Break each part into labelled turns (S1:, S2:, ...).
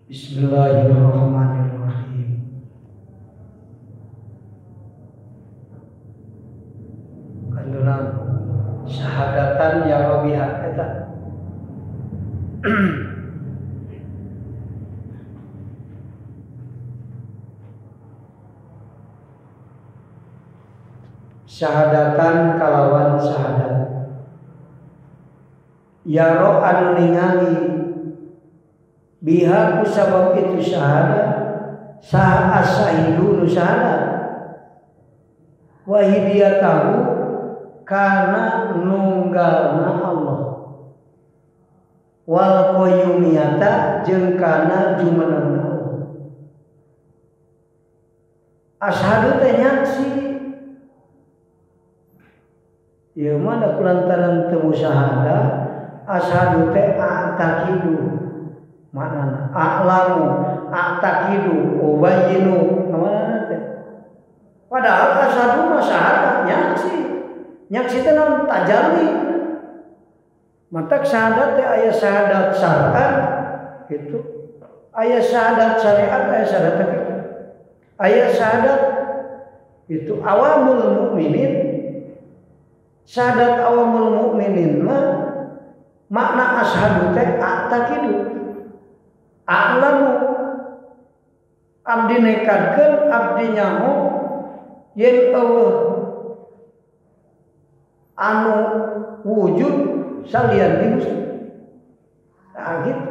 S1: Bismillahirrahmanirrahim. Kandunan syahadatan ya Robiha eta. Syahadatan kalawan syahadat. Ya roh anu ningali biha kusabab itu syahadat saha as-syahidu syahadat wa hidiyatahu kana nunggalna Allah wal qayyumiyata jeung kana jumenengna Allah. Asyhadu teh nyaksi ieu mah da kulantaran teu syahadat. Asyhadu teh a'taqidu maknana a'lamu a'taqidu ubayyinu namana teh. Padahal asyhadu mah syahadat nyaksi teh naon tajalli. Matak syahadat teh aya syahadat syar'an gitu. Aya syahadat syariat aya syahadat teh. Aya syahadat itu awamul mukminin. Syahadat awamul mukminin mah makna asyhadu teh a'taqidu a'lamu abdi nekadkeun abdi nyaho yen Allah anu wujud salian di Gusti. Nah gitu.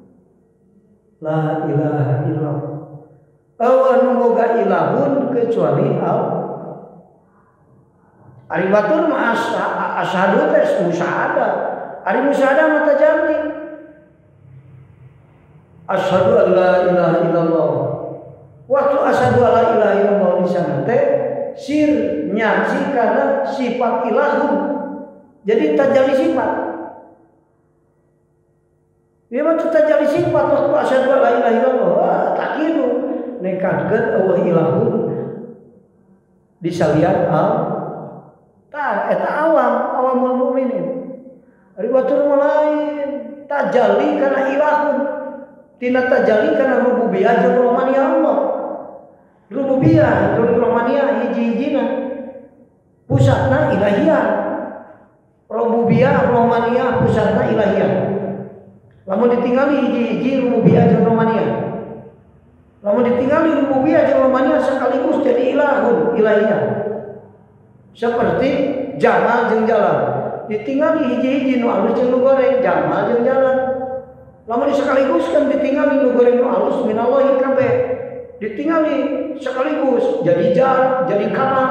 S1: La ilaha illallah. Allah nu boga ilahun kecuali Allah. Ari batur mah asyhadu teh musyahadah. Ari musyahadah mah tajalli. Asyhadu an la ilaha illallah. Waktu asyhadu an la ilaha illallah di sana teh sir nyaksi kana sifat ilahun. Jadi tajalli sifat. Ieu mah tajalli sifat waktu asyhadu an la ilaha illallah. Takidu nekadkeun Allah ilahun disalian Allah. Tah eta awamul mukminin. Ari batur lain tajalli kana ilahun. Tina tajalli kana rububiyah jeung uluhiyah Allah. Rububiyah jeung uluhiyah hiji-hijina. Pusatna ilahiyah. Rububiyah uluhiyah pusatna ilahiyah. Lamun ditinggali hiji-hiji rububiyah jeung uluhiyah. Lamun ditinggali rububiyah jeung uluhiyah sekaligus jadi ilahun, ilahiyah. Seperti jamal jeung jalan. Ditinggali hiji-hiji nu alus jeung nu goreng, jamal jeung jalan. Lamun sekaliguskeun ditinggali nu goreng nu alus minallahi kabeh. Ditinggali sekaligus jadi jar, jadi kamal.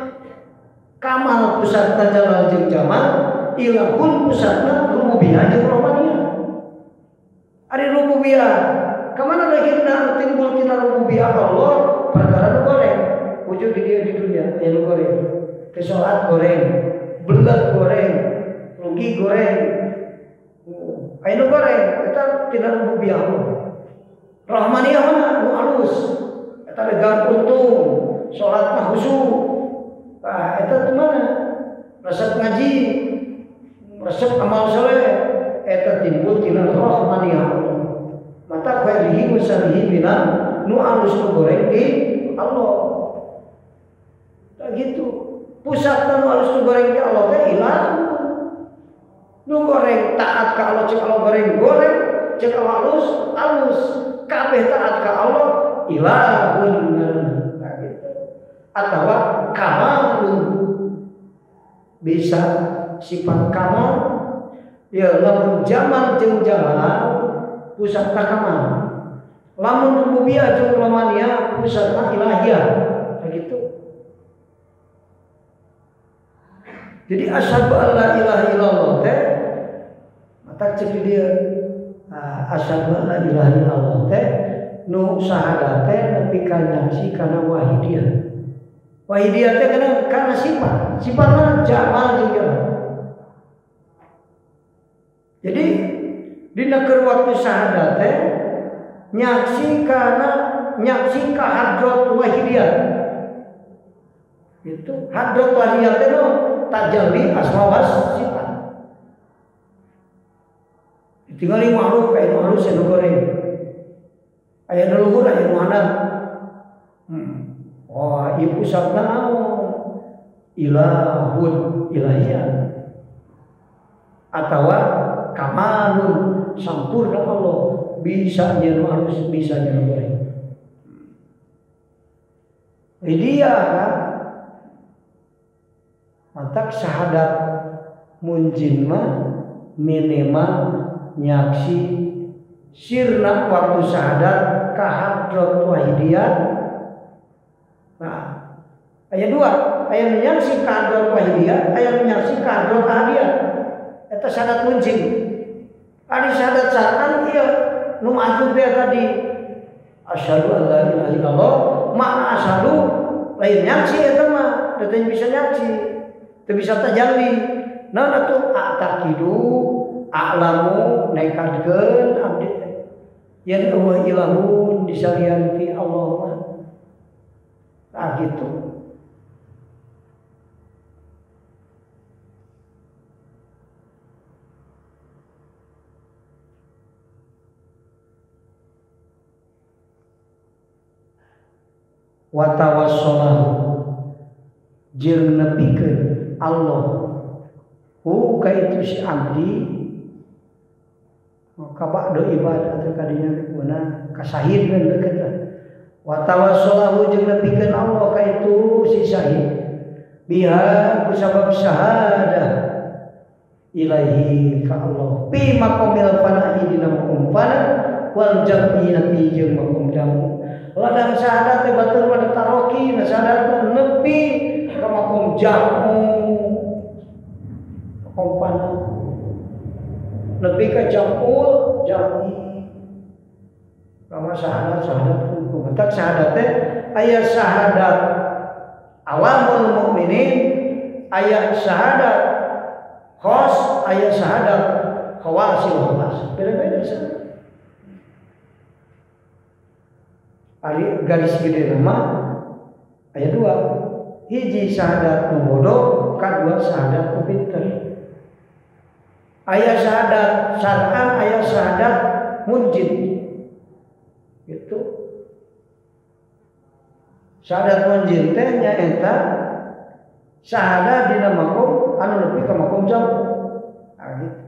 S1: Kamal pusatna jalal jeung jamal, ilahun pusatna rububiyah jeung uluhiyah. Ari rububiyah, kamana lahirna timbul tina rububiyah Allah perkara nu goreng. Wujud di dia di dunia, aya nu goreng. Kesolat goreng, belet goreng, rugi goreng, aya nu goreng, eta tina rububiyah Allah. Rahmaniyah mana nu alus, eta legan untung, salat mah khusyuk. Nah, eta teh mana? Resep ngaji, resep amal saleh, eta timbul tina rahmaniyah Allah. Mata khairihi wa syarrihi bina nu alus nu goreng di Allah. Tak gitu. Pusatna nu alus nu goreng di Allah teh ilahun. Nu goreng taat ka Allah cek Allah goreng cek Allah alus kabeh taat ka Allah ilahun. Nah gitu. Atawa kamalun bisa sifat kamal ya lamun jamal jeung jalal pusatna kamal. Lamun rububiyah jeung uluhiyah pusatna ilahiyah. Nah gitu. Jadi asyhadu an la ilaha illallah teh mata cek dia asyhadu an la ilaha illallah teh nu syahadat teh nepi ka nyaksi kana wahidiyah. Wahidiyah teh kana sifat. Sifatna jamal jeung jalal. Jadi dina keur waktu syahadat teh nyaksi ka hadrat wahidiyah. Itu hadrat wahidiyah teh tajalli asma wa sifat. Tinggali makhluk kayak halus yang goreng. Aya nu luhur aya nu handap. Oh, ieu pusatna naon? Ilahun ilahian. Atawa kamalun sampurna Allah, bisa nya harus bisa nya boleh. Dia kan mantak syahadat munjin mah minimal nyaksi sirna waktu syahadat ka hadrat wahidiyah. Nah, aya dua, aya nyaksi ka hadrat wahidiyah, aya nyaksi ka hadrat ahadiyah. Eta syahadat munjin. Ari syahadat saran ieu nu maju tadi asyhadu an la ilaha illallah ma asyhadu lain nyaksi eta mah teu bisa nyaksi teu bisa tajalli naon atuh atakidu a'lamu nekadkeun abdi teh yen eueuh ilahun disalian ti Allah mah tah gitu. Wa tawassalahu jeung nepikeun Allah hu ka itu si abdi ka ba'da ibadah teh kadinya guna kasahid dan deukeut lah. Wa tawassalahu jeung nepikeun Allah ka itu si syahid biha kusabab syahadah ilahi ka Allah fi maqamil fana'i dina maqam fana wal jam'iyati jeung maqam jamu. Ladang syahadat teh batur pada taroki, na syahadat nepi ka makom jamu, makom pana, nepi ka jamul jami. Nama syahadat hukum. Tak syahadat teh aya syahadat awamul mukminin, aya syahadat khos, aya syahadat khawasil khas. Beda-beda syahadat. Ari garis gede nama aya dua, hiji syahadat nu bodoh, kadua syahadat nu pinter. Aya syahadat syar'an, aya syahadat munjid. Gitu. Syahadat munjid teh nyaeta syahadat dina makom anu nepi ka makom jamu. Ah gitu.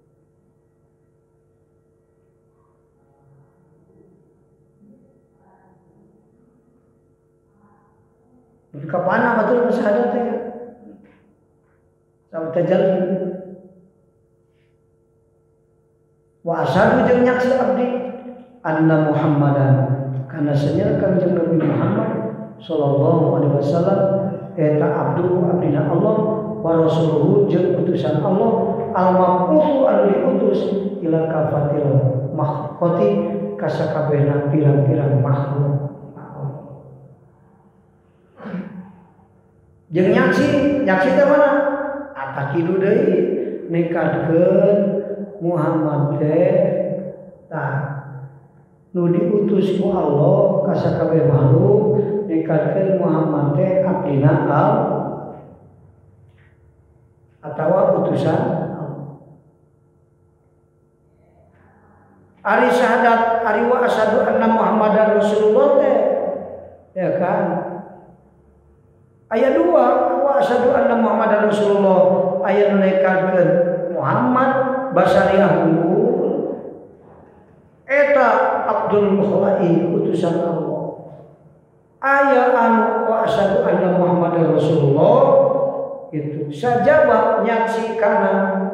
S1: Kapana betul syahadat teh sampai tajalli wa asyhadu jeung nyaksi abdi anna Muhammadan kana sanya kanjeng Nabi Muhammad sallallahu alaihi wasallam eta abdina Allah wa rasuluhu jeung utusan Allah al-mab'utsu anu diutus ila kafatil makhluqati ka sakabehna pirang-pirang makhluk. Jeung nyaksi teh mana? Atakidu deui nekadkeun Muhammad teh tah nu diutus ku Allah ka sakabeh makhluk, nekadkeun Muhammad teh abdina Allah atawa utusan Allah. Ari syahadat ari wa asyhadu anna Muhammadar Rasulullah teh ya kan? Ayat 2 wa asyhadu anna Muhammadar Rasulullah aya nu nekadkeun Muhammad basariah unggul eta Abdul Khalaiq utusan Allah. Aya anu wa asyhadu anna Muhammadar Rasulullah itu sajaba nyaksi kana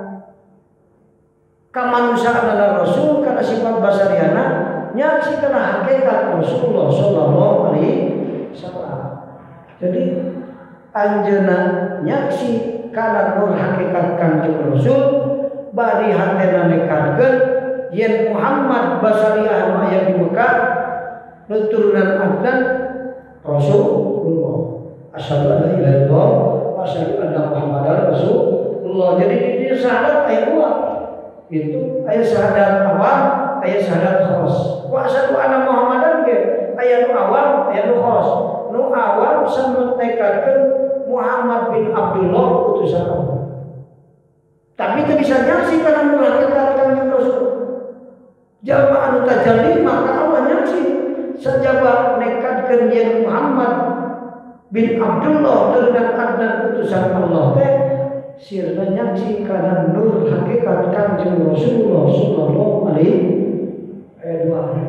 S1: kamanusiaan Rasul kana sifat basariana nyaksi kana hakikat Rasulullah sallallahu alaihi wasallam. Jadi anjeunna nyaksi kana nur hakikat Kanjeng Rasul bari hatena nekadkeun yen Muhammad basariah aya di Mekah nuturunan Adnan Rasulullah. Asyhadu an la ilaha illallah wa asyhadu anna Muhammadar Rasulullah. Jadi di syahadat aya dua. Itu aya syahadat awam, aya syahadat khos. Wa asyhadu anna Muhammadan ge aya nu awam, aya nu khos. Nu awam samut nekadkeun Muhammad bin Abdullah utusan Allah. Tapi itu bisa nyaksi karena mulai Kanjeng Rasul. Jalma anu tajalli maka Allah nyaksi sajaba nekatkeun yen Muhammad bin Abdullah dengan adnan utusan Allah teh sirna nyaksi kana nur hakikat Kanjeng Rasulullah sallallahu alaihi wasallam.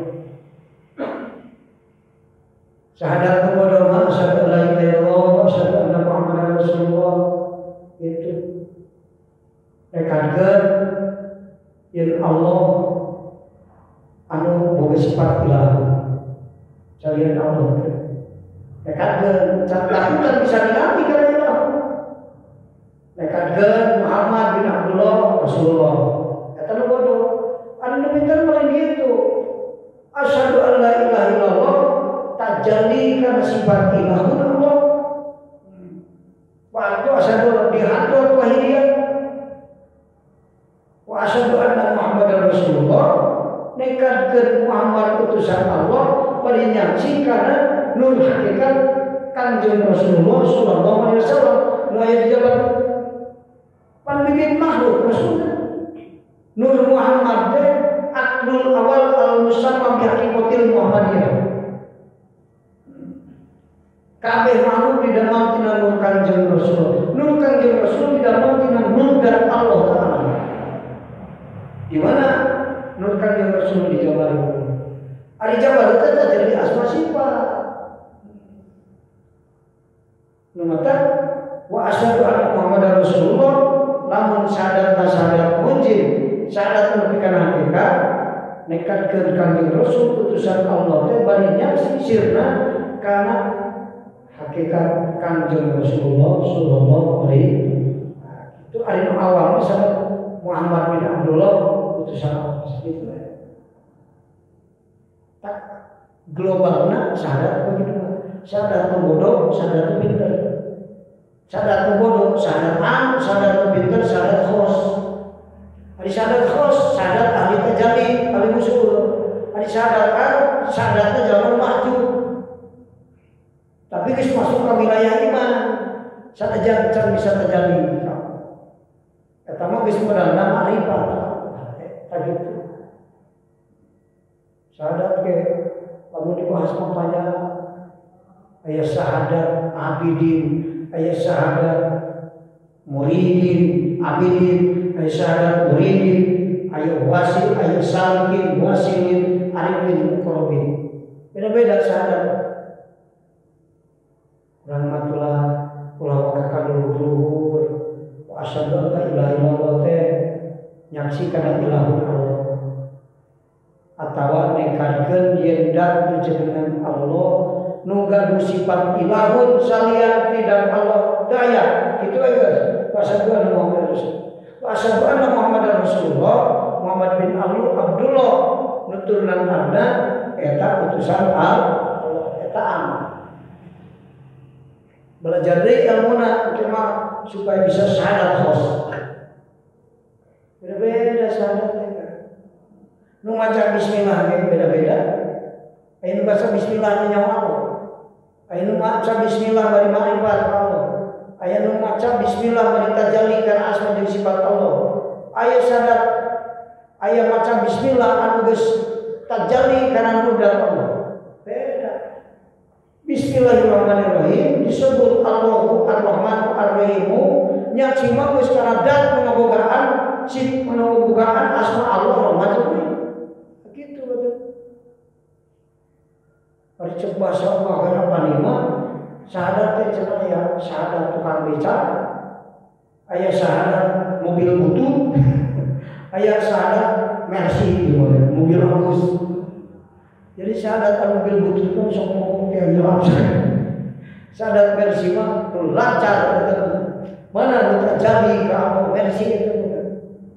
S1: Syahadat kepada Allah, syahadat la ilaha illallah, syahadat anna Muhammadar Rasulullah itu nekatkeun yen Allah anu boga sifat ilah. Carian Allah nekatkeun can bisa diganti kana ilah. Nekatkeun Muhammad bin Abdullah Rasulullah. Eta nu bodoh. Anu pinter mah gitu. Asyhadu an la ilaha illallah tajalli kana sifat ilahun Allah. Waktu asyhadu di hadrat wahidiyah wa asyhadu anna Muhammadar Rasulullah nekatkeun Muhammad utusan Allah bari nyaksi kana nur hakikat Kanjeng Rasulullah sallallahu alaihi wasallam nu aya di jabat pan bibit makhluk Rasulullah. Nur Muhammad teh aklul awal al-musamma bi haqiqatil Muhammadiyah. Kabeh makhluk didamel tina nur Kanjeng Rasul. Nur Kanjeng Rasul didamel tina nur dari Allah Taala. Di mana nur Kanjeng Rasul di Jabal? Ari Jabal teh jadi asma sifat. Nu mata wa asyhadu anna Muhammadar Rasulullah lamun syahadat wajib syahadat nepikan hakikat nekatkeun Kanjeng Rasul utusan Allah teh bari nyaksi sirna kana hakikat Kanjeng Rasulullah sallallahu alaihi wasallam. Itu ari nu awal syahadat Muhammad bin Abdullah utusan Allah gitu. Tak globalna syahadat begitu. Syahadat bodoh, syahadat pinter. Syahadat bodoh, syahadat am, syahadat pinter, syahadat khos. Ari syahadat khos, syahadat ahli tajalli, ahli usul. Ari syahadat am, syahadatna jalan mahjub. Tapi geus masuk ke wilayah iman. Sanajan can bisa tajalli. Eta mah geus modalna ma'rifat. Eta gitu. Syahadat ge lamun dibahas panjang aya syahadat abidin, aya syahadat muridin, abidin, aya syahadat muridin, aya wasil, aya salikin, wasilin, arifin, muqarrabin. Beda-beda syahadat. Rahmatullah ulah kakak luhur wa asyhadu an la ilaha illallah teh nyaksi kana ilahun Allah atawa nekatkeun yen dat jenengan Allah nu gaduh sifat ilahun salian tidak Allah daya kitu we guys. Wa asyhadu anna Muhammadar Rasulullah wa asyhadu anna Muhammadar Rasulullah Muhammad bin Abdullah nuturnan adna eta utusan Allah eta aman. Belajar dari ilmuna cuma supaya bisa syahadat khos. Beda-beda syahadatnya. Nu maca bismillah ge beda-beda. Aya nu baca bismillah nya Allah. Aya nu maca bismillah bari ma'rifat Allah. Aya nu maca bismillah bari tajalli kana asma jeung sifat Allah. Aya syahadat aya maca bismillah anu geus tajalli kana nur dari Allah. Beda. Bismillahirrahmanirrahim disebut Allahu Ar-Rahmanu Ar-Rahimu nyaci mah geus kana dat pengabogaan sif pengabogaan asma Allah Rahman gitu betul. Ari cek bahasa Allah kana panima syahadat teh cenah ya syahadat tukang beca aya syahadat mobil butut aya syahadat Mercy mobil bagus. Jadi syahadat mobil butut kan sok ngomong kayak jawab. Syahadat Mercy mah lancar betul. Mana terjadi kalau Mercy itu betul.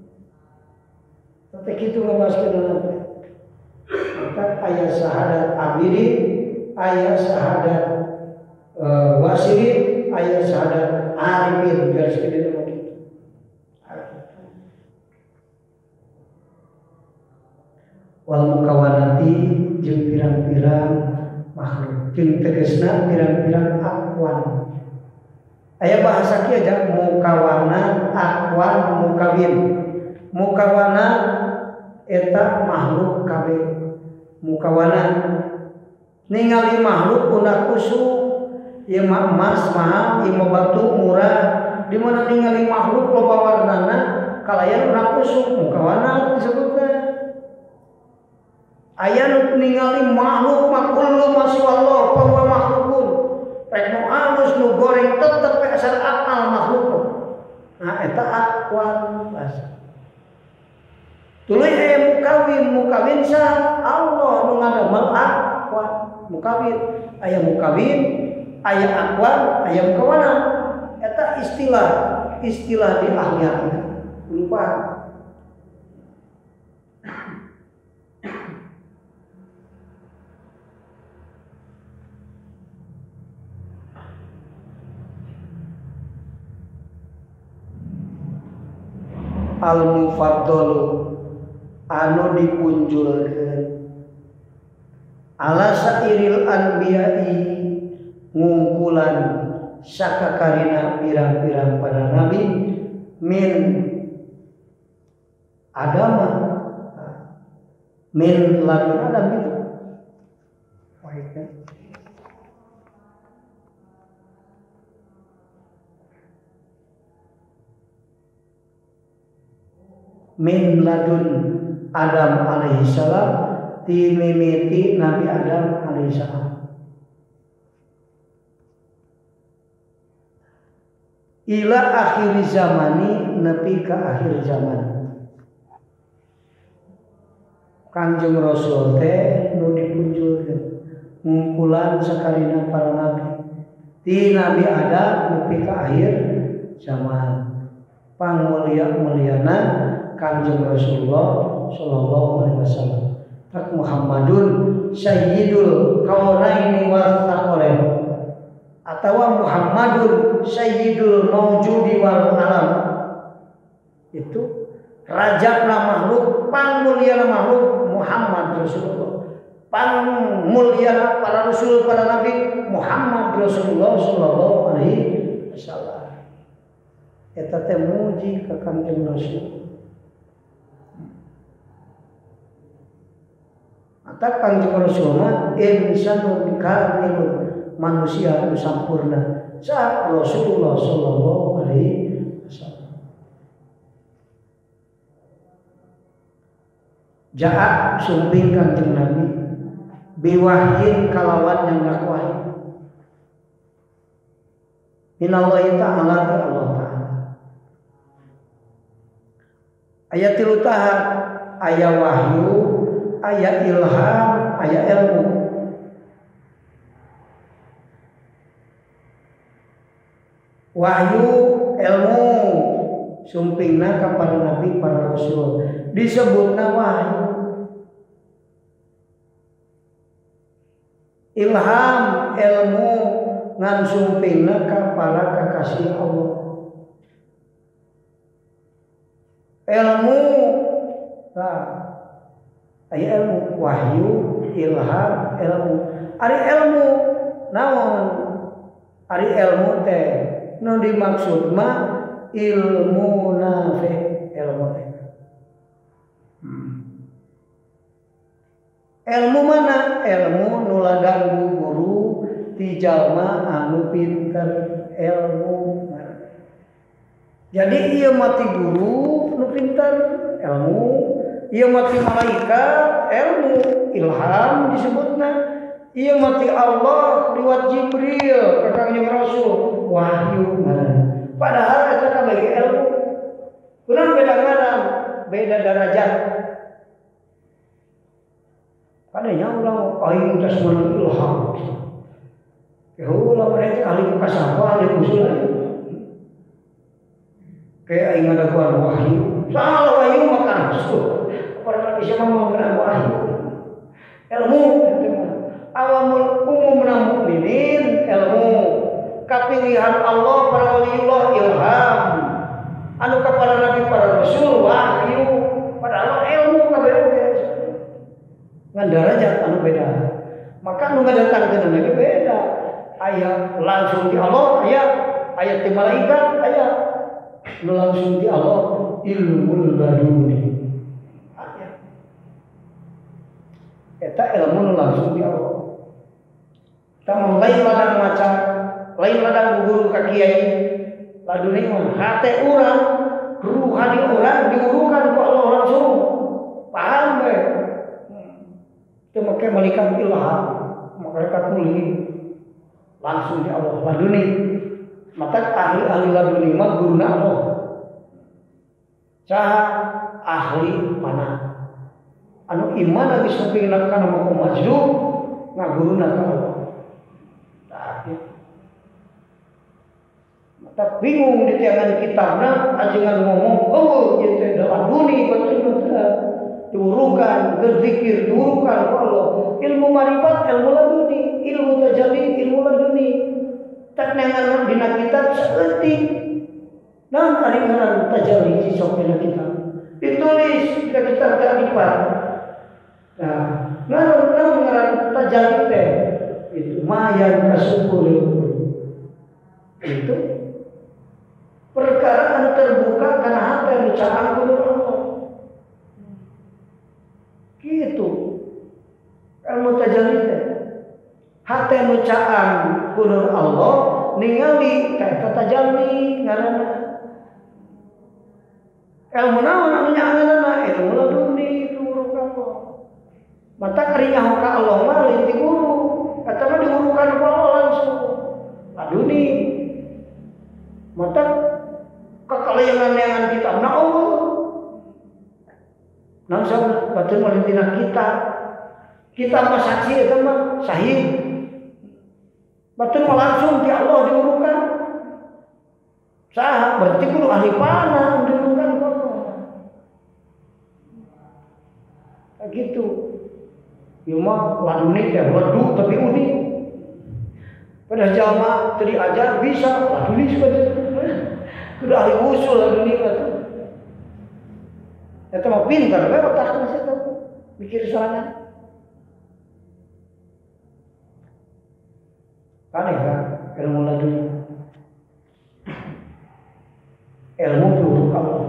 S1: Tapi gitu ngebahaskeun nanti. Maka aya syahadat abidin, aya syahadat wasilin, aya syahadat arifin garis kedua begitu. Wal mukawanati jeung pirang-pirang makhluk jeung tegasna pirang-pirang akwan. Aya bahasa kieu aja mukawana, akwan, mukawin. Mukawana eta makhluk kabeh. mukawana ningali makhluk unak kusuk ieu emas mahal ieu batu murah di mana ningali makhluk loba warnana kalayan unak kusuk mukawana disebutna aya nu ningali makhluk makullu masyaallah bahwa makhlukun rek nu alus nu goreng tetep asal akal makhluk nah eta aqwal bahasa tuluy aya mukawin sa Allah nu ngadamel aqwal mukawin aya mukawin aya aqwal aya mukawana eta istilah di ahli akidah lupa al-mufaddalu anu dipunjulkeun ala sairil anbiya'i ngungkulan sakakarina pirang-pirang para nabi min agama min ladun adam itu min ladun Adam alaihi salam ti mimiti Nabi Adam alaihi salam ila akhir zamani nepi ka akhir zaman Kanjeng Rasul teh nu dipunjulkeun ngumpulan sakarina para nabi ti Nabi Adam nepi ka akhir zaman pangmulia-muliana Kanjeng Rasulullah sallallahu alaihi wasallam tak Muhammadun sayyidul kaunaini wal thaqalain atawa Muhammadun sayyidul maujudi wal alam itu rajana makhluk pangmuliana makhluk Muhammad Rasulullah pangmuliana para rasul para nabi Muhammad Rasulullah sallallahu alaihi wasallam eta teh muji ka Kanjeng Rasul ata Kanjeng Rasulullah insanun kamilun manusia anu sampurna sa Rasulullah sallallahu alaihi wasallam jaa sumping Kanjeng Nabi biwahyin kalawan yang wahyu minallahi ta'ala Allah ta'ala ayat 3 tahap aya wahyu aya ilham aya ilmu wahyu ilmu sumpingna kepada nabi para rasul disebutna wahyu ilham ilmu ngan sumpingna kepada kekasih Allah ilmu aya ilmu wahyu ilham ilmu ari ilmu naon ari ilmu teh nu dimaksud mah ilmu nafi ilmu teh ilmu mana ilmu nu ladang guru ti jalma anu pinter ilmu jadi ieu mati guru nu pinter ilmu ieu mati malaikat ilmu ilham disebutna ieu mati Allah liwat Jibril ka Kanjeng Rasul wahyu padahal eta kabeh ilmu kurang beda ngaran beda derajat kadanya ulah aing tos meunang ilham ulah mereka ahli kasapa ahli usul kayak aing ada kuat wahyu salah wahyu maka rasul para bisa mengenal wahyu ilmu awamul umumna mukminin ilmu kapilihan Allah para waliullah ilham anu ka para nabi para rasul wahyu padahal ilmu kabeh ngan derajat anu beda maka anu ngadatangkeun lagi beda aya langsung di Allah aya ti malaikat aya nu langsung di Allah ilmul laduni Eta ilmu nu langsung di Allah. Tamun lain ladang maca, lain ladang guru ka kiai, laduni mah hate urang, ruhani urang diurukan ku Allah langsung. Paham be? Teu make malikan ilham, malaikat muli langsung di Allah laduni. Mata ahli-ahli laduni mah guruna Allah. Saha ahli mana? Anu iman geus nepikeun kana mah majdu ngaguruna ka Allah. Mata bingung di tiangan kitabna ajengan ngomong, oh ieu teh laduni betul-betul diurukan, berzikir diurukan ku Allah. Ilmu marifat, ilmu laduni, ilmu tajalli, ilmu laduni. Tak nengan dina kitab saeutik. Naon ari ngaran tajalli si sok dina kitab. Ditulis dina kitab marifat. Nah, ngaran tajalli teh itu mayan kasupul itu perkara terbuka karena hati yang dicaan kudur Allah gitu ilmu tajalli teh hati yang dicaan kudur Allah ningali kayak tajalli ngaranna ilmu naon anu nyaanana ilmu laduni guru Allah mata karinya ka Allah mah lain ti guru atawa diurukan ku Allah langsung laduni mata kakalayangan kitab na Allah naon batur malintina kita mah saksi eta mah sahih batur mah langsung ti Allah diurukan saha berarti kudu ahli panah diurukan ku Allah gitu ieu mah laduni teh ledu tapi unik pada jalma teu diajar bisa laduni sebenarnya kudu ahli usul laduni mah tuh eta mah pintar we otakna eta mikir sorangan aneh kan ilmu laduni ilmu buruk Allah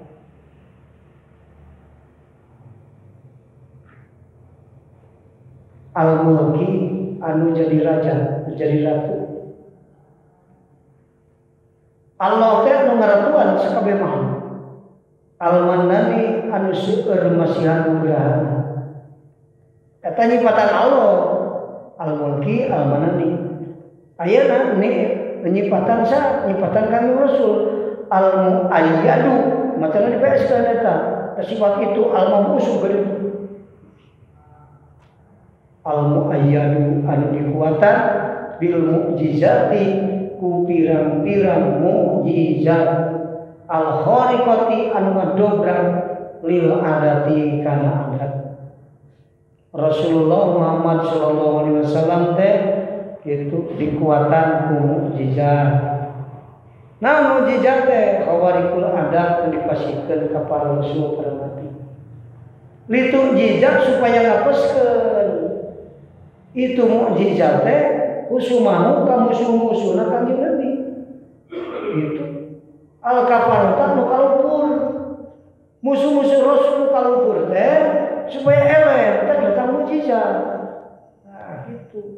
S1: al-mulki anu jadi raja, jadi ratu. Allah teh anu ngaratuan sakabeh mah. Al-Mannani anu seueur masihan nugrahana. Eta nyipatan Allah. Al-Mulki Al-Mannani. Ayeuna nyipatan sa nyipatan kami Rasul Al-Muayyadu macana di PS kan eta. Sifat itu al-mampusu geudeung. Al-Muayyadu anu dikuatan bil mu'jizati ku pirang-pirang mukjizat al-khariqati anu ngadobrak lil adati kana adat. Rasulullah Muhammad sallallahu alaihi wasallam teh itu dikuatan ku mukjizat. Nah mukjizat teh khawariqul adat dipasikeun ka para rasul para nabi. Litu mukjizat supaya ngapeskeun itu mukjizat teh kusumahu ka musuh-musuhna Kanjeng Nabi. Itu al-kafaratan nu kalupur. Musuh-musuh Rasul nu kalupur teh supaya eleh teh datang mukjizat. Nah, gitu.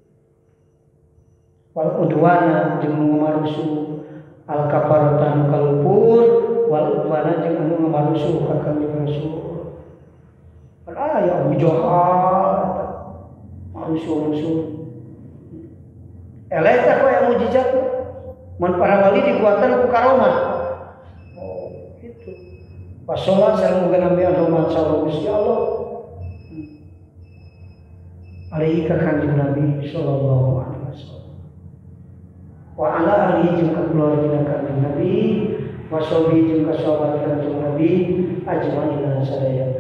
S1: Wal udwana jeung nu ngamarusuh al-kafaratan nu kalupur wal udwana jeung anu ngamarusuh ka Kanjeng Rasul. Kan aya ujahal musuh-musuh eleh teh koe mukjizat mun para wali dikuatan ku karomah oh gitu pas salat sareng muga nabi Muhammad sallallahu alaihi Allah alaihi ka kanjeng Nabi sallallahu alaihi wasallam wa ala alihi jeung ka keluarga kanjeng Nabi wa sahbihi jeung ka sahabat kanjeng Nabi ajmain sadaya.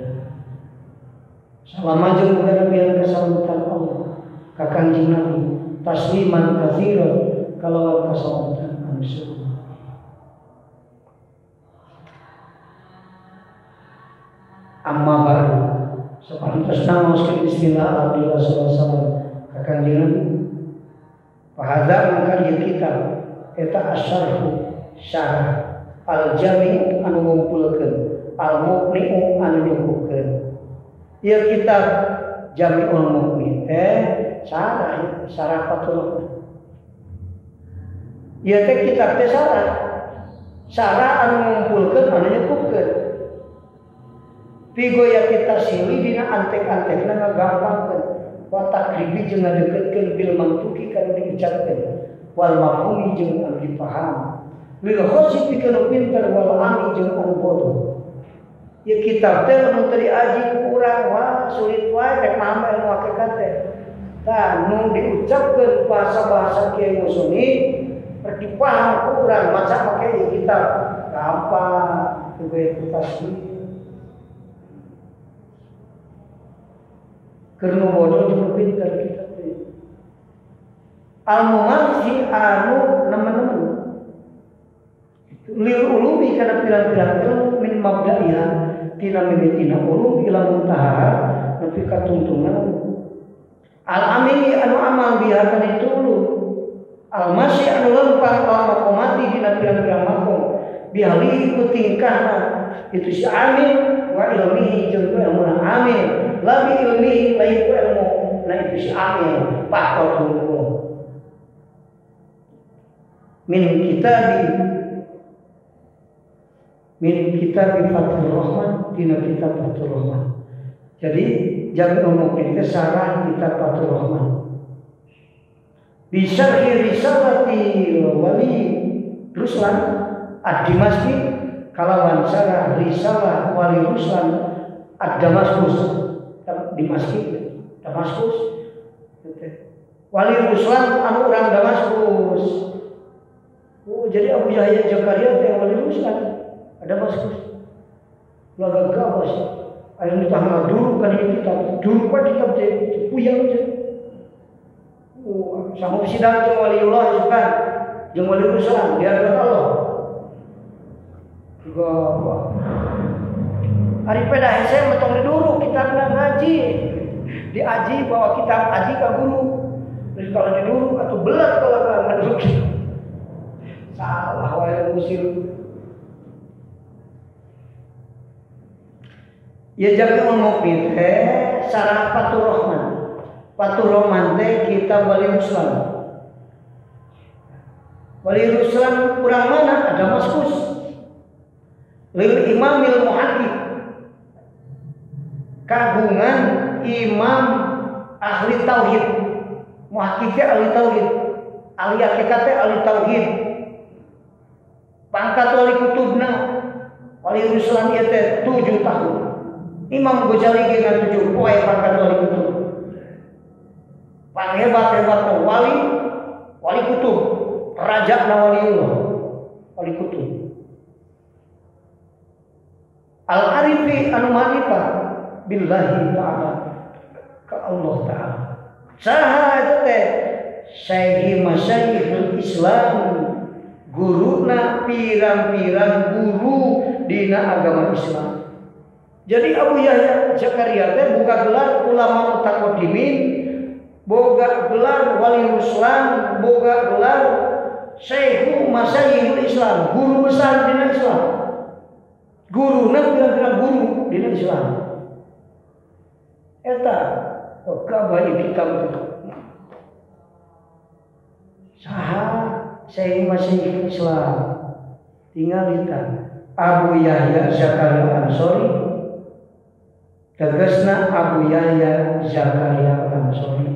S1: Salam jeung muga nabi kasalamatan Allah ka kanjeng Nabi tasliman katsiran kalawan kasalamatan anu seueur. Amma ba'du sapantasna maos bismillah alhamdulillah sallallahu alaihi wasallam ka kanjeng Nabi. Fahadza mangka ieu kitab eta asyarhu syarah al-jami' anu ngumpulkeun al-muqni'u anu nyukupkeun. Ieu kitab Jami'ul Mu'min sarah Fathur Rahman. Ieu teh kitab teh sarah anu ngumpulkeun anu nyukupkeun. Pigoyati tasili dina antek-antekna ngagampangkeun. Wa takribi jeung ngadeukeutkeun bil mantuki kana diucapkeun. Wal mafhumi jeung anu dipaham. Lil khosib pikeun pinter wal ami jeung anu bodoh. Ieu kitab teh lamun teu diaji ku urang wah sulit wae rek paham ilmu hakikat teh. Tah nu diucapkeun bahasa-bahasa Kiai Musoni rek dipaham ku urang maca make ieu kitab gampang pigoyati tasili. Kerana bodoh jeung pinter kita teh. Al-mumarsi anu nemen-nemen. Lil ulumi kana pirang-pirang ilmu min mabda'iha tina mimitina ulum ila muntaha nepi ka tuntunan. Al-amili anu amal biha kana itu ulum. Al-masyi anu lempang ala maqamati dina pirang-pirang makom. Bihali ku tingkahna itu si amil wa ilmihi jeung ilmu amil. Labi ilmihi lain ku ilmu na itu si amil pakor ilmu. Min kitab Fathur Rahman dina kitab Fathur Rahman. Jadi Jami'ul Mu'min teh sarah kitab Fathur Rahman. Bisyarhi risalati wali Ruslan ad-Dimashqi kalawan sarah risalah wali Ruslan ad-Damaskus Damaskus wali Ruslan anu urang Damaskus. Oh, jadi Abu Yahya Zakaria teh wali Ruslan Damaskus. Laga gawas. Aya nu tanggal dulu kan kitab. Dulu kan kitab teh puyang teh. Oh, sama sidang jeung waliullah kan. Jeung wali Ruslan di hadapan Allah. Gawah. Ari peda hese metong diduru kitabna ngaji. Diaji bawa kitab aji ka guru. Jadi kalau diduru atau belat kalau ngaduk. Salah wae musir. Ya Jami'ul Mu'min teh sarah Fathur Rahman. Fathur Rahman teh kitab wali Ruslan. Wali Ruslan urang mana? Damaskus. Lil Imamil Muhaddits. Kagungan imam ahli tauhid. Muhaddits ahli tauhid. Ahli hakikat ahli tauhid. Pangkat wali kutubna wali Ruslan ieu teh 7 tahun. Imam Ghazali ge 7 poe pangkat wali kutub. Panghebat-hebat wali kutub, raja na waliullah, wali kutub. Al-arifi anu ma'rifah billahi ta'ala ka Allah ta'ala. Saha eta teh? Syaihi masyayikhul Islam. Guruna pirang-pirang guru dina agama Islam. Jadi Abu Yahya Zakaria teh boga gelar ulama mutaqaddimin, boga gelar wali Ruslan, boga gelar Syekhu Masyayikhul Islam, guru besar dina Islam. Guruna pirang-pirang guru dina Islam. Eta kabeh kitab saha Syekh Masyayikhul Islam tinggalkan Abu Yahya Zakaria Ansori. Tegasna Abu Yahya Zakaria Ansori.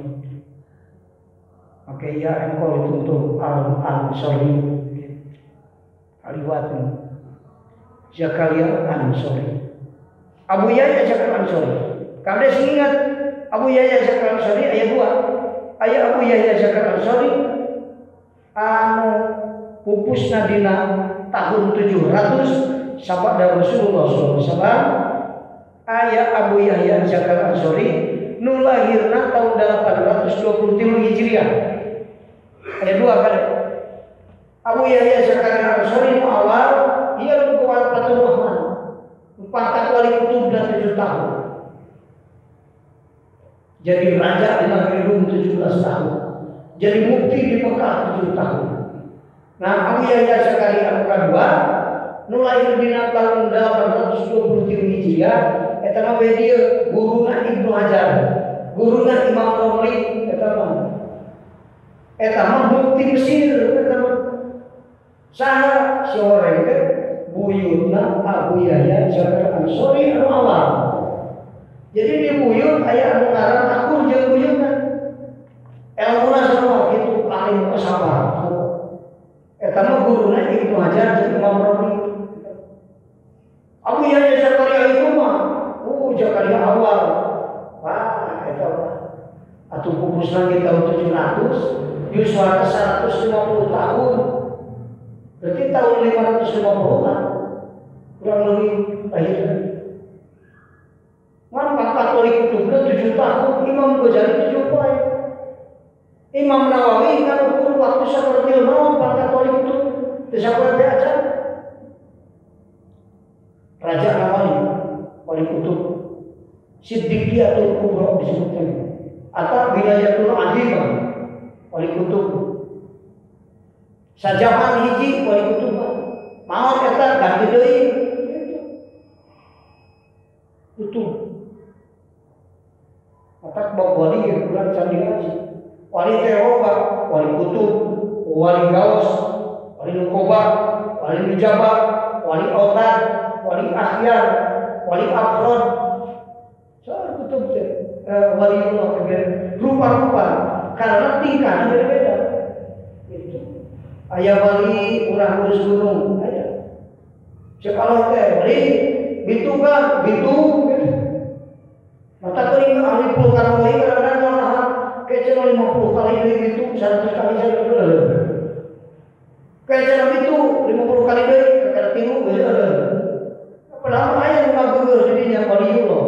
S1: Oke ya engkau dituntut Ansori. Kaliwat Zakaria Ansori. Abu Yahya Zakaria Ansori. Kades ingat Abu Yahya Zakaria Ansori ayat 2. Ayat Abu Yahya Zakaria Ansori anu pupusna dina tahun 700 sabda Rasulullah SAW. Ayah Abu Yahya Zakaria Ansori nu lahirna tahun 823 Hijriah. Ayat 2 kan. Abu Yahya Zakaria Ansori nu awal ia nubuat Fathur Rahman. Pangkat wali kutub dan 7 tahun. Jadi raja di negeri Rum 17 tahun. Jadi mufti di Mekah 7 tahun. Nah, Abu Yahya Zakaria anu kadua nu lahir dina tahun 823 Hijriah. Eta mah dieu guruna Ibnu Hajar. Romli eta mah bukti Mesir eta mah saha sore teh buyutna Abu Yahya Jabir Ansori anu awal. Jadi di buyut aya anu ngaran akur jeung buyutna. Elmuna sama itu paling sabar. Eta mah guruna Ibnu Hajar jeung Imam Romli. Abu Yahya Zakaria itu mah Zakaria awal. Wah, eta mah atuh pupusna di tahun 700, yuswa 150 tahun. Berarti tahun 550-an kurang lebih lahirnya. Maka Katolik kutubna 7 tahun, Imam Ghazali 7 poin. Imam Nawawi kan ukur waktu seperti naon para Katolik itu bisa baca. Raja Nawawi, wali kutub Siddiqiyatul Kubra disebutkan. Atau Wilayatul Azimah, wali kutub. Sajaman hiji wali kutub. Mau eta ganti deui. Kutub. Mata bab wali yang kurang candi haji. Wali teroba, wali kutub, wali gaus, wali nukoba, wali nujaba, wali autad, wali akhyar, wali afrod. Soal kutub wali Allah rupa-rupa karena tingkahnya berbeda. Itu aya wali urang urus gunung aya. Sekalo teh wali bitukan bitu. Mata kering ahli pulkar wali kadang-kadang orang kecil 50 kali itu 100 kali saja betul. Kecil itu 50 kali deui kada tilu betul. Padahal aya nu ngageus dirinya waliullah.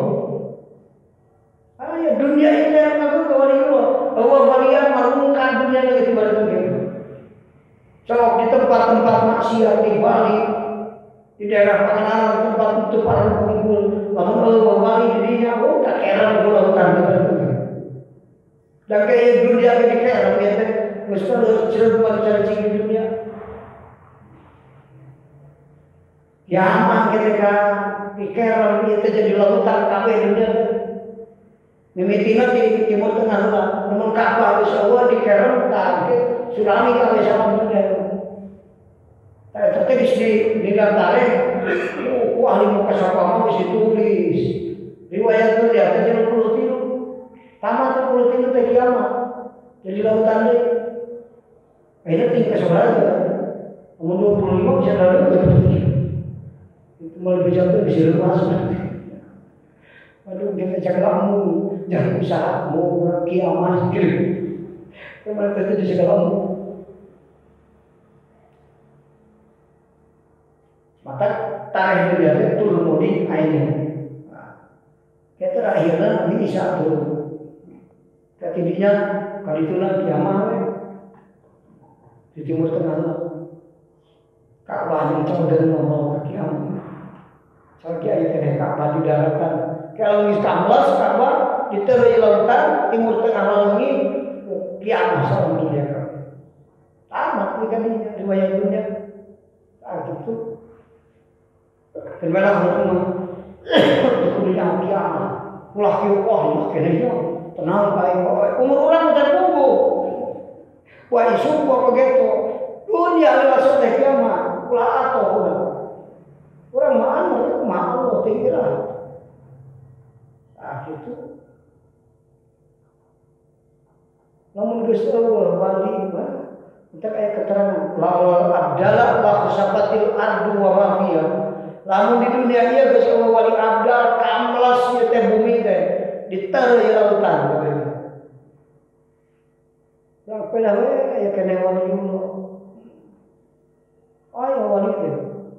S1: Aya dunia ini yang ngageus waliullah. Bahwa walian marungkan dunia itu bareng gitu. Sok di tempat-tempat maksiat di Bali, di daerah Pangandaran tempat itu para kumpul, lamun wali dirinya tak kira gula hutan gitu. Dan kayak dunia ini kayak orang biasa, mesti ada cerita cara cing dunia. Kiamat ketika pikir orang biasa jadi lautan kabeh dunia. Mimitina di timur tengah lah, namun Ka'bah Insya di Kerem tak tsunami kabeh sama dunia. Tapi di daftarin, ahli muka sapama mesti tulis. Riwayat itu dia jadi 10 tilu. Tamat 10 tilu teh kiamat. Jadi lautan deh. Akhirnya tinggal seberapa? Umur 25 bisa lalu. Itu malah berjatuh bisa lepas. Aduh kita cakapmu, jangan usaha mau kiamat gitu. Kemarin terjadi cakapmu. Maka tarikh dia itu turun mudi airnya. Kita akhirnya Nabi Isa turun. Ketidinya kali itulah kiamat di timur tengah. Ka'bah yang condong membawa ke kiamat. Soalnya ayatnya Ka'bah di daratan. Kalau di Ka'bah, Ka'bah di lautan timur tengah lagi kiamat sama dunia. Tamat kan ini riwayat dunia. Gitu. Dan malah hukum dunia kiamat. Ulah kiamat kene tenang baik umur orang udah tunggu. Wah isu kok begitu. Dunia adalah sudah kiamat. Ulah atau udah. Orang mana Allah tinggal. Ah itu. Namun Gusti Allah wali kita kayak keterangan lawal abdallah wa khasafatil ardu wa ma fiha. Lamun di dunia ieu Gusti Allah wali abdal kamlas ieu teh bumi teh ditaruh ya lautan. Yang pernah aya kene wali Allah. Ayo wali teh.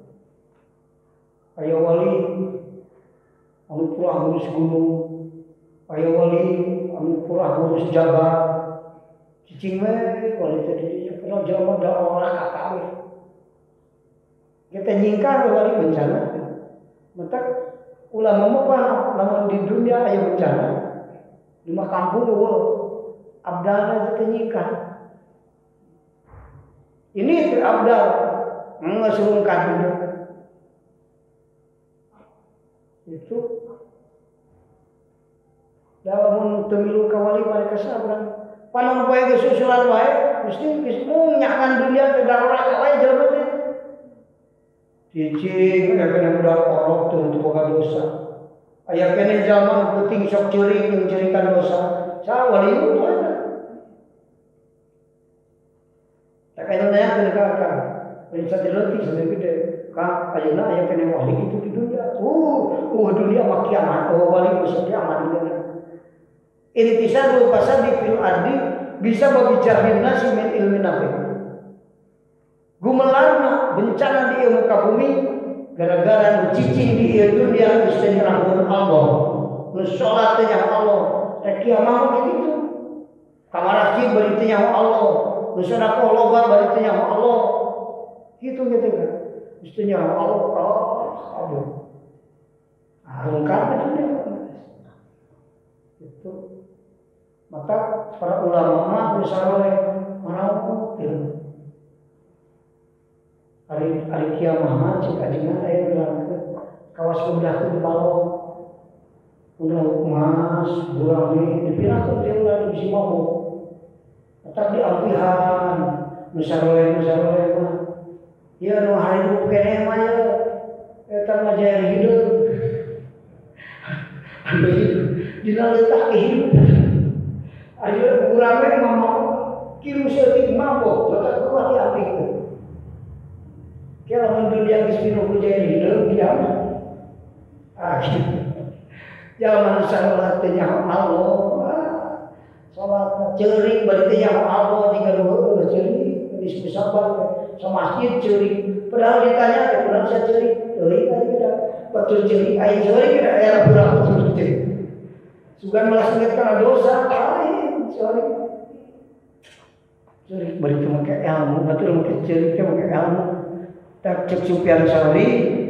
S1: Ayo wali anu purah ngurus gunung. Ayo wali anu purah ngurus jabal. Cicing we wali teh didinya pernah jelema da orang kakawin. Kita nyingkar wali bencana. Maka ulama mah lamun di dunia aya bencana. Di mah kampung eueuh abdalna teh nyingkar. Ini abdal ngesurungkan dunia. Itu Dalam temilu kawali mereka sabrang. Panon poe kesusulan wae, mesti geus nyakan dunia teh darurat wae jelema teh. Cicing kena budak orok teu boga dosa. Aya kene zaman penting sok ceurik jeung ceurikan dosa. Sa waliu teh. Tak kaya nanya ke kakak, bisa dileti sampai gede. Kak, ayeuna aya kene wali gitu di dunia. Dunia mah kiamat. Wali bisa kiamat dunia. Intisarul fasadi fil ardi bisa berbicara nasi min ilmi nafi. Gumelarna bencana di muka bumi gara-gara cicing di dunia geus teh nyerahkeun Allah. Nu salat teh nyaho Allah, rek kiamat kitu. Kamarasi bari teh nyaho Allah. Nu sedekah loba bari teh nyaho Allah. Kitu kan. Geus teh nyaho Allah. Aduh. Lengkap dunia. Itu maka para ulama mah misalnya mau hari kiamah mah cik ajengan aya bilang kawas udah teh balong udah emas gurame dipirahkeun teh ulah bisi mabuk tetap diampihan misalnya mah ieu nu hari kene mah ya eta mah jaya hidup dina letak hidup aja gurame mah mau kiru seutik mabuk tetap kuat diampihan. Kalau dunia kismino kujaya hidup kiamat. Jangan salat teh nyaho Allah. Salat ceurik bari teh nyaho Allah jika luhur ceurik geus sabar sama masjid ceurik. Padahal ditanya teh urang sa ceurik, teuing aya batur ceurik aya ceurik aya urang batur ceurik. Sugan malas inget kana dosa lain ceurik. Ceurik bari teh make ilmu, batur make ceurik teh make ilmu. Tak cek Sufyan Sauri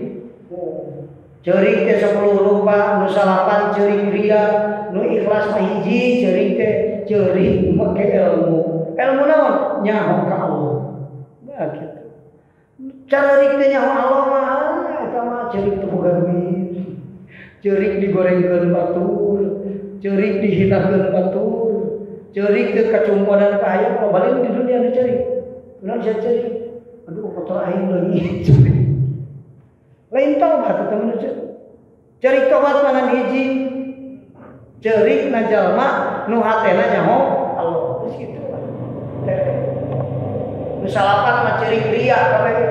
S1: ceurik teh 10 rupa nu salapan ceurik ria nu ikhlas mah hiji ceurik teh ceurik make ilmu naon nyaho ka Allah kitu cara rik teh nyaho Allah mah eta mah ceurik teu boga duit ceurik digorengkeun batur ceurik dihinakeun batur ceurik teu kacumpodan ka hayang balik di dunia nu ceurik urang bisa ceurik. Aduh kotor aing lagi. Lain taubat teman ceurik tobat mangan hiji. Ceurik na jalma nu hatena nyaho Allah. Geus kitu. Nu salapan mah ceurik ria kabeh.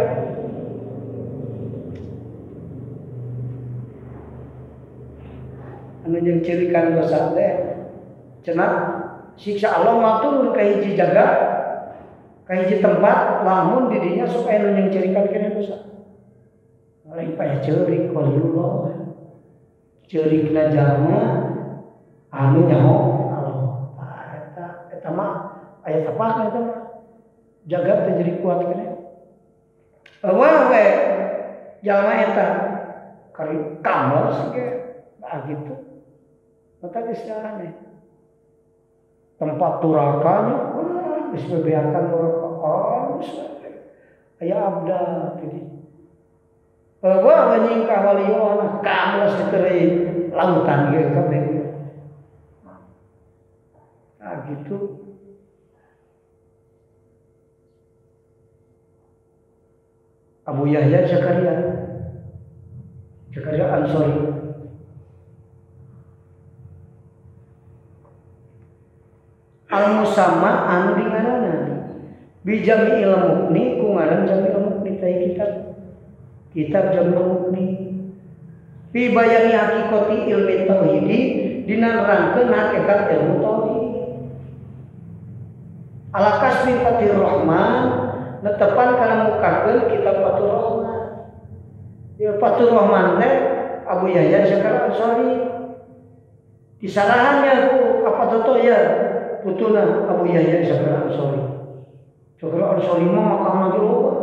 S1: Anu jeung ceurikan dosa teh cenah siksa Allah mah turun ka hiji jaga. Kahiji tempat lamun didinya supaya nu yang cerikan kena dosa. Lain payah ceurik waliullah. Ceurikna jalma anu nyaho Allah. Eta mah aya tepat eta mah. Jagat teh jadi kuat kene. Eueuh we jalma eta kari kamar sege gitu. Mata geus aneh. Tempat turakanya geus bebeakan aya abda tadi. Bahwa menyingkah waliullah kamu seteri lautan ge kabeh. Nah gitu. Abu Yahya Zakaria Ansori al-musamma anu dingarana bijami ilmu mukni ku ngaran jami ilmu mukni teh kitab jami ilmu mukni fi bayani hakikati ilmi tauhidi dina nerangkeun hakikat ilmu tauhid ala kasmi fatir rahman netepan kana mukakeun kitab fatur rahman ya fatur rahman teh Abu Yahya Zakaria Ansori disarahannya ku apa toto ya putuna Abu Yahya Zakaria Ansori. Zakaria Ansori mah makamna ge loba.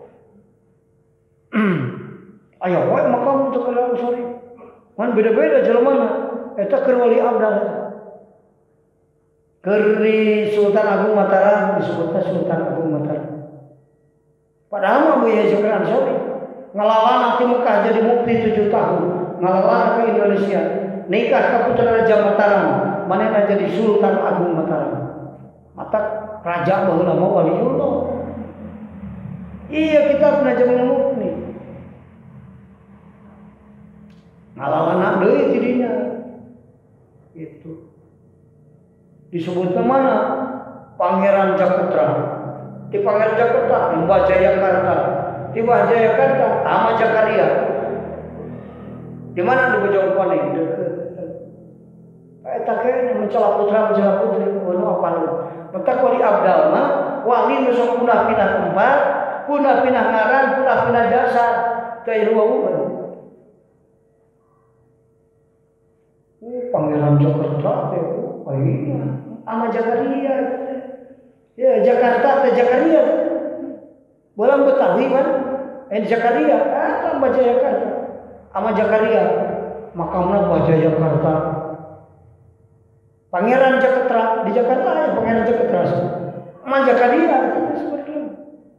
S1: Aya wae makam Zakaria Ansori. Man beda-beda jelemana. Eta keur wali abdal. Keur di Sultan Agung Mataram disebutna Sultan Agung Mataram. Padahal Abu Yahya Zakaria Ansori ngalawan ti Mekah jadi mufti 7 tahun. Ngalawan ke Indonesia. nikah ka putra Raja Mataram, manehna jadi Sultan Agung Mataram. Mata raja baheula mah waliullah. Iya kita pernah jeung mukni. Ngalalana deui tidinya. Itu. Disebutna mana? Pangeran Jakarta. Di Pangeran Jakarta, Mbah Jayakarta. Di Mbah Jayakarta, Ahmad Zakaria. Di mana di Bojongkoneng? Eta kene mencela putra mencela putri kudu apa lu? Maka wali abdal mah wali nu sok punah pindah tempat, punah pindah ngaran, punah pindah jasa, teu ruweueun. Pangeran Jakarta teh ayeuna Ahmad Zakaria. Ya Jakarta teh Zakaria. Bolang Betawi kan? Zakaria, Ahmad Jayakarta. Ahmad Zakaria, makamna Mbah Jayakarta. Pangeran Jakarta di Jakarta ya Pangeran Jakarta. Ahmad Zakaria seperti itu.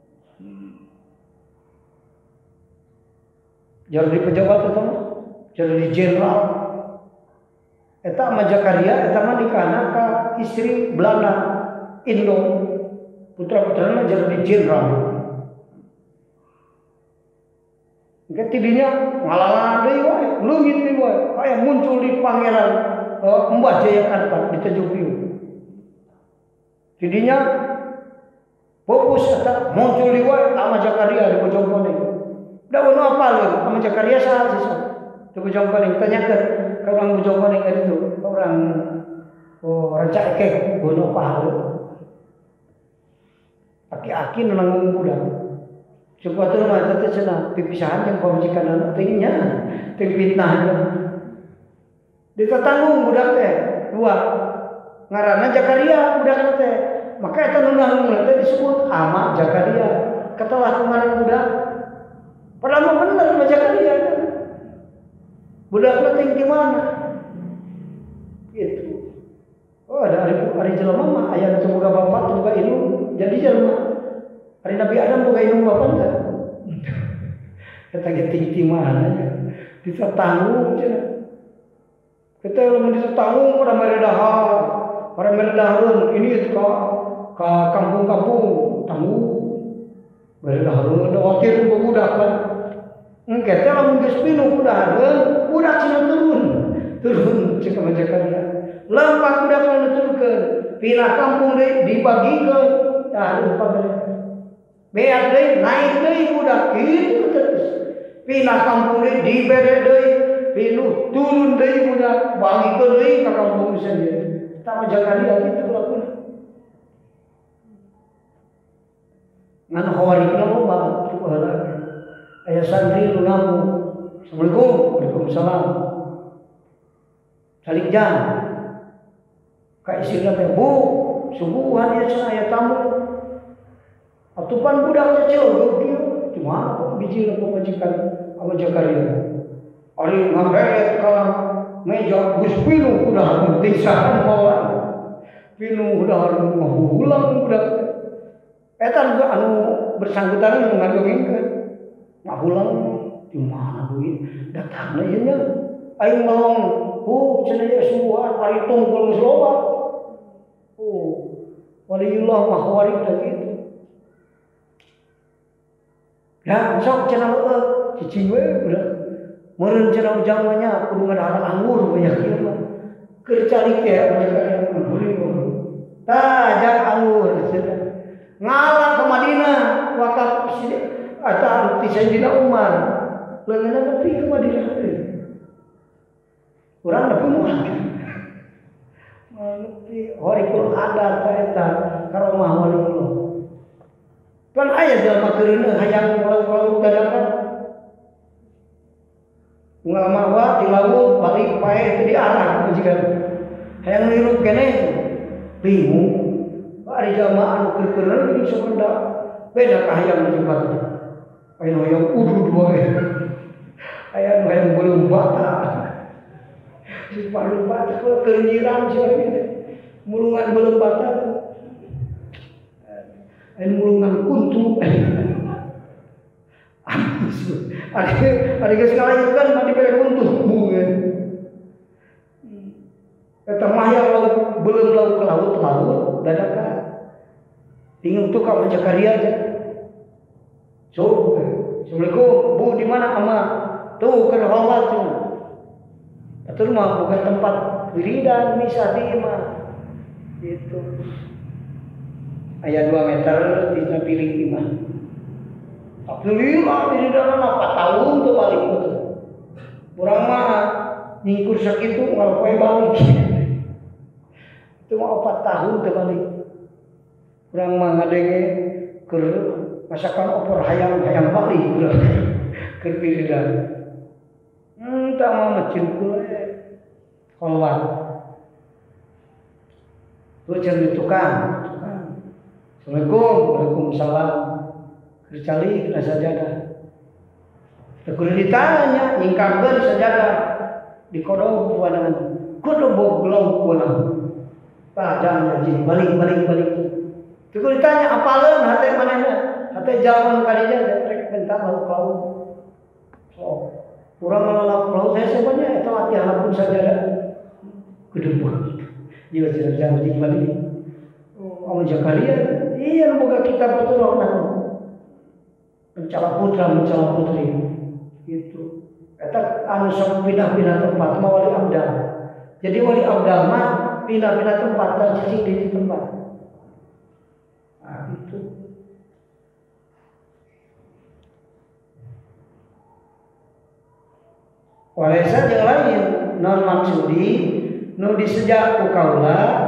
S1: Jadi pejabat itu mah, jadi jenderal. Eta Ahmad Zakaria eta mah nikahna ka istri Belanda Indo. Putra-putrana jadi jenderal. Ketidinya ngalalana deui wae, leungit deui wae, aya muncul di Pangeran Mbah Jayakarta di Tanjung Priok. Tidinya fokus eta muncul di wae Ahmad Zakaria di Bojongkoneng. Da ono apa lho Ahmad Zakaria saha sih di Bojongkoneng tanyakeun ka urang Bojongkoneng itu, orang Ranca Ekek ono apa lho. Aki-aki nu nanggung budak. Sebuah mah teh cenah pipisahan yang pamajikanna teh nya teh fitnahna. Ditatanggung budak teh dua. Ngaranna Zakaria budak teh. Maka eta nu nanggung teh disebut Ahmad Zakaria. Katalah ngaran budak. Padahal mah bener mah Zakaria. Budak teh di mana? Gitu. Oh ada hari jelema mah aya nu boga bapak boga indung jadi jelema. Hari Nabi Adam boga indung bapak enggak? Kita tinggi mana ya? Bisa tanggung cenah. Kita lamun bisa tanggung pada meredahun ini ke kampung-kampung tanggung. Meredahun ada wakil budak kan. Engke teh lamun geus pinuh kudahareun, budak cenah turun cek Zakaria. Lempak budak cenah turunkeun, pindah kampung deui dibagikeun. Tah lupa bener. Beak deui naik deui budak kitu terus. Pindah kampung deui dibere deui, pinuh turun deui budak, bagikeun deui ka kampung sendiri. Tah Zakaria kitu lakuna. Ngan hawarina loba baheula. Aya santri nu ngamu. Assalamualaikum. Waalaikumsalam. Salik jam. Ka isina teh, "Bu, subuhan ya cenah aya tamu." Atupan budak kecil kieu, cuma biji pemajikan Ahmad Zakaria. Ari ngaheret ka meja geus pinuh kudahan tisahan mawan. Pinuh kudahan ngahulang budak. Eta anu bersangkutan ngadongengkeun. Ngahulang di mana duit datangna ieu nya. Aing melong, cenah ieu subuhan ari tungkul geus loba. Waliullah mah warid kitu. Ya, sok cenah heueuh, cicing we udah. Meureun cenah ujang mah nya kudu ngadaharan anggur we kieu mah. Keur calik teh mereka beli. Tah jak anggur cenah. Ngalah ke Madinah wakaf eta ti Sayyidina Umar. Leungeunna nepi ke Madinah teh. Urang nepi moal. Nepi horikul adat eta ka rumah waliullah. Kan aya jalma keureuneuh hayang lauk-lauk dadakan. Ulama wa di laut balik pae teu diarah majikan. Hayang ngirup keneh bingung. Ari jamaah anu keur-keureun ini sakenda beda ka hayang nyebat. Aya nu hayang udud wae. Aya nu hayang belum bata. Si palu bata keur nyiram sia kitu. Mulungan belum bata. Aya mulungan kuntu. Ari geus ngalahireun mah dibere kuntu. Eta mah yang laut belum laut ke laut dadakan. Tinggal tuh kamu Jakaria aja. So, Assalamualaikum, Bu di mana ama? Tuh ke Rahmat tuh. Atur mah bukan tempat wiridan misa di mah. Gitu. Aya 2 meter tina pilih imah. Alhamdulillah wiridan 4 tahun tuh balik betul. Urang mah nyingkur sakitu ngal poe balik. Itu mah 4 tahun tuh balik. Urang mah ngadenge keur masakan opor hayam balik urang. Keur wiridan. Tak mau macin kule. Kolwat. Tuh jangan tukang. Assalamualaikum, waalaikumsalam. Kercali kena sajadah. Tegur ditanya, nyingkangkeun sajadah. Dikodong puangan. Kudu boglong pulang. Padang ngaji, balik. Tegur ditanya, apaleun hate manehna? Hate jawaban kadinya rek bentar baru kau. So, urang ngalap laut saya sebenarnya eta latihan pun sajadah. Kudu buat. Jiwa janji balik. Oh, Jakaria. Iya, boga kitab Rahman. Mencela putri. Gitu. Eta anu sok pindah-pindah tempat mah wali abdal. Jadi wali abdal mah pindah-pindah tempat dan cicing di tempat. Nah, itu. Walesa jeung lain non maksudi nu disejak ku kaula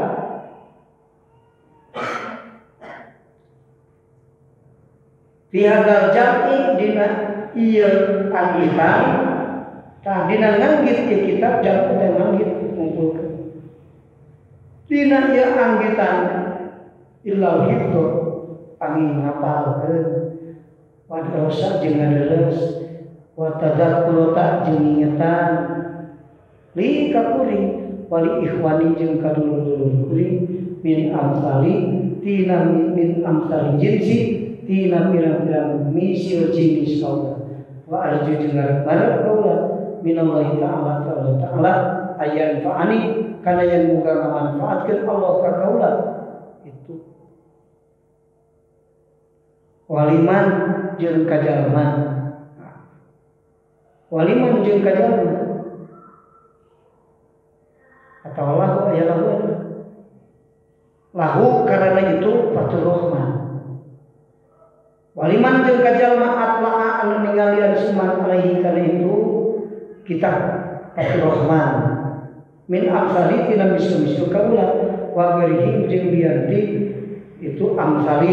S1: Pihadal jam'i dina iya anggitan tah dina nganggit ieu kitab jam'u teh nganggit ngumpulkeun dina ieu anggitan ilal hifdz angin ngapalkeun wa dosa jeung ngaderes wa tadzakkuru ta jeung ingetan li kakuring wali ikhwani jeung kadulur-dulur kuring min amsali tina min amsali jinsi tina pirang-pirang misil jenis kaula wa arju jeung ngarep kaula minallahi ta'ala ayan fa'ani kana yang muga ngamanfaatkeun Allah ka kaula itu waliman jeung kajalma atau lahu karena itu fatur rahman waliman jeung kajalma atla'a anu ningalian suman alaihi kana itu kitab fatur rahman min amsali tina misil kaula wa ghairihi jeung liyanti itu amsali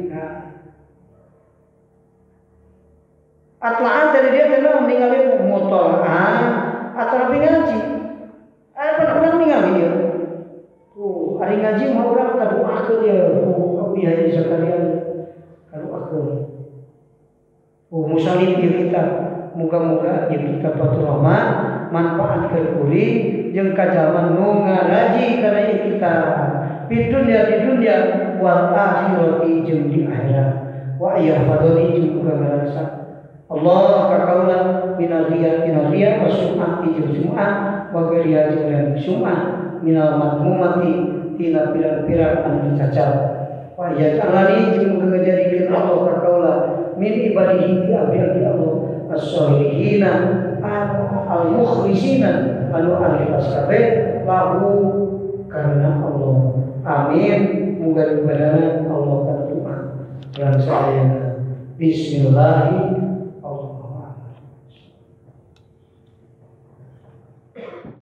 S1: atlaan dari dia tenang ningali mutola'ah atau ngaji. Pernah ningali ya. Ari ngaji mah urang kadoakeun ya ku Kiai Zakaria. Kadoakeun. Musallin ieu kita muga-muga ieu kitab Fathur Rahman manfaatkeun kuring jeung kajalman nu ngaraji kana ieu kitab. Di dunia wal akhirati jeung di akhirat. Wa ya fadli jeung muga ngarasa Allah kakaula minal riya wa sum'ati jeung sum'ah wa ghairiha jeung sum'ah minal madmumati tina pirang-pirang anu dicacat wa ya alani jeung ngajadikeun Allah kakaula min ibadihi abdi Allah as-solihina al-mukhlisina anu alikhlas kabeh lahu karena Allah amin muga-muga Allah kana Tuhan dan saya bismillah